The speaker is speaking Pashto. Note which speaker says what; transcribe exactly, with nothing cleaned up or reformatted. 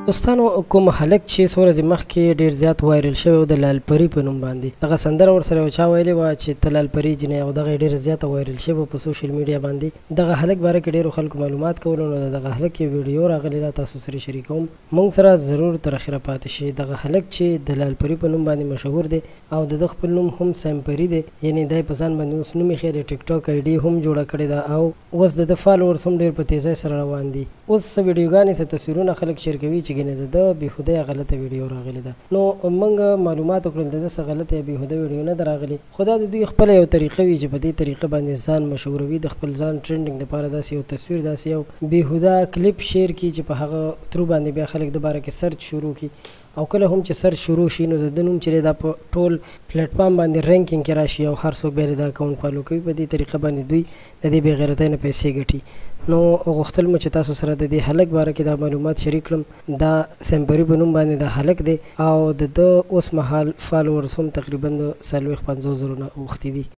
Speaker 1: دوستانو کوم هلک چې څو ورځې مخکې ډېر زیات وایرل شوی و د لالپري په نوم باندې دغه سندره ورسره یو چا ویلې وه چې ته لالپري جینۍ او دغه یې ډېره زیاته وایرل شوې وه په سوشل میډیا باندې دغه هلک باره کې ډېرو خلکو معلومات کولو نو د دغه هلک یو ویډیو راغلی ده تاسو سره شریکوم موږ سره ضرور تر اخره پاتې شئ دغه هلک چې د لالپري په نوم باندې مشهور دی او د ده خپل نوم هم سیمپري دی یعنې دی په ځان باندې اوس نوم ایښی دی ټیک ټاک آی ډي هم جوړه کړې ده او اوس د ده فالوورز هم ډېر په تیزۍ سره روان دي اوس څه ویډیوګانې څه تصویرونه خلک شیر کوي چې ګینې د ده بېخوده غلطه ویډیو راغلی ده نو موږ معلومات وکړل د ده څه غلطه یا بېهوده ویډیو نه ده راغلې خو دا د دوی خپله یو طریقه وي چې په دې طریقه باندې ځان مشهوروي د خپل ځان ټرینډینګ دپاره داسې یو تصویر داسې یو بېهوده کلیپ شیر کړي چې په هغه ترو باندې بیا خلک د باره کې سرچ شروع کړي او کله هم چې سرچ شروع شي نو د ده نوم چې دی دا په ټول پلیټفارم باندې رینکینګ کې راشي او هر څوک بیا د اکاونټ فالو کوي په دې طریقه باندې دوی د دې بې غیرتۍ نه پیسې ګټي نو غوښتل مو چې تاسو سره د دې هلک باره کې دا معلومات شریک کړم دا سیمپري په نوم باندې دا هلک دی او د ده اوس مهال فالوورز هم تقریبا د څلوېښت پنځوس زرو نه اوښتي دي